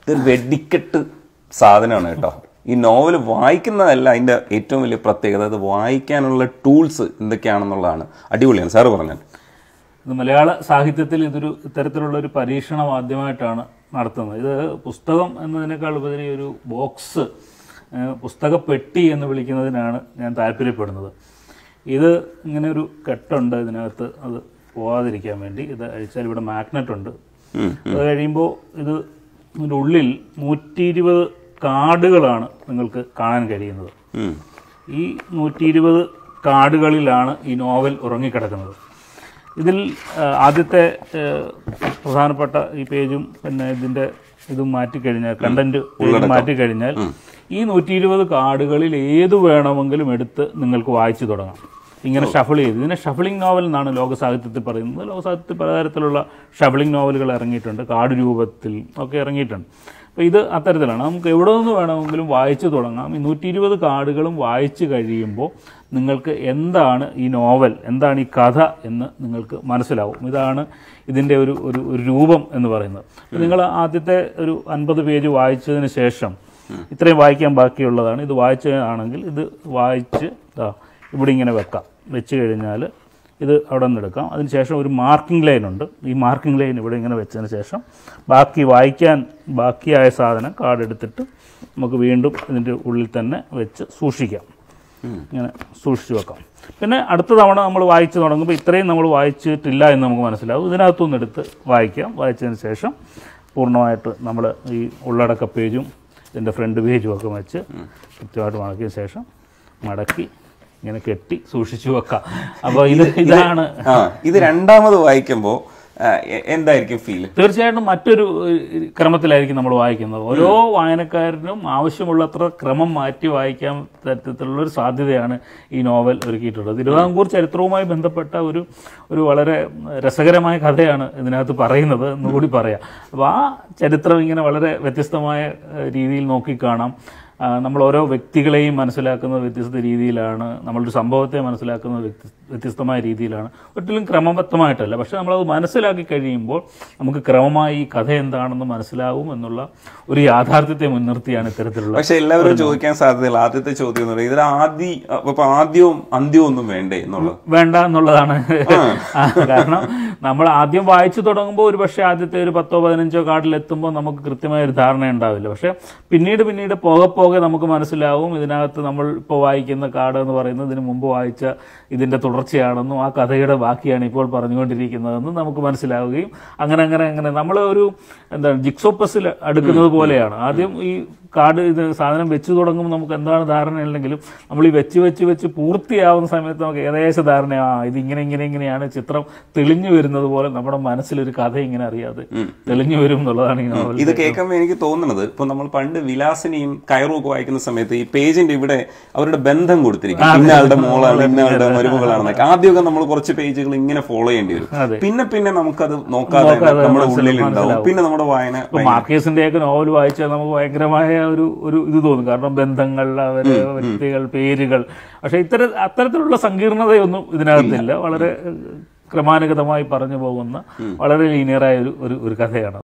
ഇതൊരു വെടിക്കെട്ട് സാധനമാണ് കേട്ടോ. ഈ നോവൽ വായിക്കുന്നതല്ല അതിൻ്റെ ഏറ്റവും വലിയ പ്രത്യേകത, അത് വായിക്കാനുള്ള ടൂൾസ് എന്തൊക്കെയാണെന്നുള്ളതാണ്. അടിപൊളിയാണ് സാറ് പറഞ്ഞത്. ഇത് മലയാള സാഹിത്യത്തിൽ ഇത്തരത്തിലുള്ള ഒരു പരീക്ഷണം ആദ്യമായിട്ടാണ് നടത്തുന്നത്. ഇത് പുസ്തകം എന്നതിനേക്കാൾ ഉപരി ഒരു ബോക്സ്, പുസ്തകപ്പെട്ടി എന്ന് വിളിക്കുന്നതിനാണ് ഞാൻ താല്പര്യപ്പെടുന്നത്. ഇത് ഇങ്ങനെ ഒരു കെട്ടുണ്ട് ഇതിനകത്ത്, അത് പോകാതിരിക്കാൻ വേണ്ടി. ഇത് അഴിച്ചാൽ ഇവിടെ മാഗ്നറ്റ് ഉണ്ട്. അത് കഴിയുമ്പോൾ ഇതിൻ്റെ ഉള്ളിൽ 120 കാർഡുകളാണ് നിങ്ങൾക്ക് കാണാൻ കഴിയുന്നത്. ഈ 120 കാർഡുകളിലാണ് ഈ നോവൽ ഉറങ്ങിക്കിടക്കുന്നത്. ഇതിൽ ആദ്യത്തെ പ്രധാനപ്പെട്ട ഈ പേജും പിന്നെ ഇതും മാറ്റിക്കഴിഞ്ഞാൽ, കണ്ടന്റ് മാറ്റിക്കഴിഞ്ഞാൽ ഈ 120 കാർഡുകളിൽ ഏത് വേണമെങ്കിലും എടുത്ത് നിങ്ങൾക്ക് വായിച്ചു തുടങ്ങാം. ഇങ്ങനെ ഷഫിൾ ചെയ്ത്, ഇതിനെ ഷഫിളിംഗ് നോവൽ എന്നാണ് ലോക സാഹിത്യത്തിൽ പറയുന്നത്. ലോക സാഹിത്യത്തിൽ പലതരത്തിലുള്ള ഷഫിളിംഗ് നോവലുകൾ ഇറങ്ങിയിട്ടുണ്ട്, കാർഡ് രൂപത്തിൽ ഒക്കെ ഇറങ്ങിയിട്ടുണ്ട്. അപ്പോൾ ഇത് അത്തരത്തിലാണ്. നമുക്ക് എവിടെ നിന്ന് വേണമെങ്കിലും വായിച്ചു തുടങ്ങാം. ഈ 120 കാർഡുകളും വായിച്ചു കഴിയുമ്പോൾ നിങ്ങൾക്ക് എന്താണ് ഈ നോവൽ, എന്താണ് ഈ കഥ എന്ന് നിങ്ങൾക്ക് മനസ്സിലാവും. ഇതാണ് ഇതിൻ്റെ ഒരു രൂപം എന്ന് പറയുന്നത്. നിങ്ങൾ ആദ്യത്തെ ഒരു 50 പേജ് വായിച്ചതിന് ശേഷം, ഇത്രയും വായിക്കാൻ ബാക്കിയുള്ളതാണ്, ഇത് വായിച്ചതാണെങ്കിൽ ഇത് വായിച്ച് ഇവിടെ ഇങ്ങനെ വെച്ച് കഴിഞ്ഞാൽ ഇത് അവിടെ നിന്ന് എടുക്കാം. അതിനുശേഷം ഒരു മാർക്കിംഗ് ലൈൻ ഉണ്ട്. ഈ മാർക്കിംഗ് ലൈൻ ഇവിടെ ഇങ്ങനെ വെച്ചതിന് ശേഷം ബാക്കിയായ സാധനം കാർഡ് എടുത്തിട്ട് നമുക്ക് വീണ്ടും ഇതിൻ്റെ ഉള്ളിൽ തന്നെ വെച്ച് സൂക്ഷിക്കാം. ഇങ്ങനെ സൂക്ഷിച്ച് വെക്കാം. പിന്നെ അടുത്ത തവണ നമ്മൾ വായിച്ച് തുടങ്ങുമ്പോൾ ഇത്രയും നമ്മൾ വായിച്ചിട്ടില്ല എന്ന് നമുക്ക് മനസ്സിലാവും. ഇതിനകത്തുനിന്ന് എടുത്ത് വായിക്കാം. വായിച്ചതിന് ശേഷം പൂർണ്ണമായിട്ട് നമ്മൾ ഈ ഉള്ളടക്ക പേജും ഇതിൻ്റെ ഫ്രണ്ട് പേജും ഒക്കെ വെച്ച് കൃത്യമായിട്ട് മടക്കിയ ശേഷം മടക്കി ഇങ്ങനെ കെട്ടി സൂക്ഷിച്ചു വെക്കാം. അപ്പോൾ ഇതാണ് ഇത് രണ്ടാമത് വായിക്കുമ്പോൾ എന്തായിരിക്കും ഫീൽ? തീർച്ചയായിട്ടും മറ്റൊരു ക്രമത്തിലായിരിക്കും നമ്മൾ വായിക്കുന്നത്. ഓരോ വായനക്കാരനും ആവശ്യമുള്ളത്ര ക്രമം മാറ്റി വായിക്കാൻ തരത്തിലുള്ളൊരു സാധ്യതയാണ് ഈ നോവൽ ഒരുക്കിയിട്ടുള്ളത്. തിരുവിതാംകൂർ ചരിത്രവുമായി ബന്ധപ്പെട്ട ഒരു വളരെ രസകരമായ കഥയാണ് ഇതിനകത്ത് പറയുന്നത് എന്നുകൂടി പറയാം. അപ്പോൾ ആ ചരിത്രം ഇങ്ങനെ വളരെ വ്യത്യസ്തമായ രീതിയിൽ നോക്കിക്കാണാം. നമ്മൾ ഓരോ വ്യക്തികളെയും മനസ്സിലാക്കുന്നത് വ്യത്യസ്ത രീതിയിലാണ്, നമ്മളൊരു സംഭവത്തെ മനസ്സിലാക്കുന്നത് വ്യത്യസ്തമായ രീതിയിലാണ്. ഒരിക്കലും ക്രമബദ്ധമായിട്ടല്ല, പക്ഷെ നമ്മളത് മനസ്സിലാക്കി കഴിയുമ്പോൾ നമുക്ക് ക്രമമായി ഈ കഥ എന്താണെന്ന് മനസ്സിലാവും എന്നുള്ള ഒരു യാഥാർത്ഥ്യത്തെ മുൻനിർത്തിയാണ് ഇത്തരത്തിലുള്ള. പക്ഷെ എല്ലാവരും ചോദിക്കാൻ സാധ്യതയുള്ള ആദ്യത്തെ ചോദ്യം എന്ന് പറയുന്നത്, ഇതിൽ ആദ്യവും അന്ത്യവും ഒന്നും വേണ്ടേ എന്നുള്ളത്. വേണ്ട എന്നുള്ളതാണ്. കാരണം നമ്മൾ ആദ്യം വായിച്ചു തുടങ്ങുമ്പോൾ ഒരു പക്ഷേ ആദ്യത്തെ ഒരു 10-15 കാർഡിലെത്തുമ്പോൾ നമുക്ക് കൃത്യമായ ഒരു ധാരണ ഉണ്ടാവില്ല. പക്ഷെ പിന്നീട് പോകെ നമുക്ക് മനസ്സിലാവും ഇതിനകത്ത് നമ്മൾ ഇപ്പോൾ വായിക്കുന്ന കാർഡ് എന്ന് പറയുന്നത് ഇതിന് മുമ്പ് വായിച്ച ഇതിൻ്റെ തുടർച്ചയാണെന്നും ആ കഥയുടെ ബാക്കിയാണ് ഇപ്പോൾ പറഞ്ഞുകൊണ്ടിരിക്കുന്നതെന്നും നമുക്ക് മനസ്സിലാവുകയും അങ്ങനെ നമ്മൾ ജിക്സോ പസിൽ അടുക്കുന്നത് പോലെയാണ്. ആദ്യം ഈ കാർഡ് സാധനം വെച്ച് തുടങ്ങുമ്പോൾ നമുക്ക് എന്താണ് ധാരണയുണ്ടെങ്കിലും നമ്മൾ ഈ വെച്ച് പൂർത്തിയാവുന്ന സമയത്ത് നമുക്ക് ഏകദേശ ധാരണ, ഇതിങ്ങനെയാണ് ചിത്രം തെളിഞ്ഞു വരുന്നത് പോലെ നമ്മുടെ മനസ്സിലൊരു കഥ ഇങ്ങനെ അറിയാതെ തെളിഞ്ഞു വരും എന്നുള്ളതാണ് ഈ നോവൽ. ഇത് കേൾക്കുമ്പോൾ എനിക്ക് തോന്നുന്നത്, ഇപ്പൊ നമ്മൾ പണ്ട് വിലാസിനിയും കയറും ഒക്കെ വായിക്കുന്ന സമയത്ത് ഈ പേജിന്റെ ഇവിടെ അവരുടെ ബന്ധം കൊടുത്തിരിക്കും, ഇന്നയാളുടെ മോളാണ്, ഇന്നയാളുടെ മരുമകളാണെന്നൊക്കെ. ആദ്യമൊക്കെ നമ്മൾ കുറച്ച് പേജുകൾ ഇങ്ങനെ ഫോളോ ചെയ്യേണ്ടി വരും. പിന്നെ നമുക്കത് നോക്കാതെ നമ്മുടെ ഉള്ളിലുണ്ടാവും. പിന്നെ നമ്മുടെ വായന, മാർക്കേസിന്റെ ഒക്കെ നോവൽ വായിച്ചാൽ നമുക്ക് ഭയങ്കരമായ ഒരു ഇത് തോന്നും. കാരണം ബന്ധങ്ങൾ, അവര് വ്യക്തികൾ, പേരുകൾ. പക്ഷെ അത്തരത്തിലുള്ള സങ്കീർണതയൊന്നും ഇതിനകത്തില്ല. വളരെ ക്രമാനുഗതമായി പറഞ്ഞു പോകുന്ന വളരെ ലീനിയറായ ഒരു കഥയാണ്.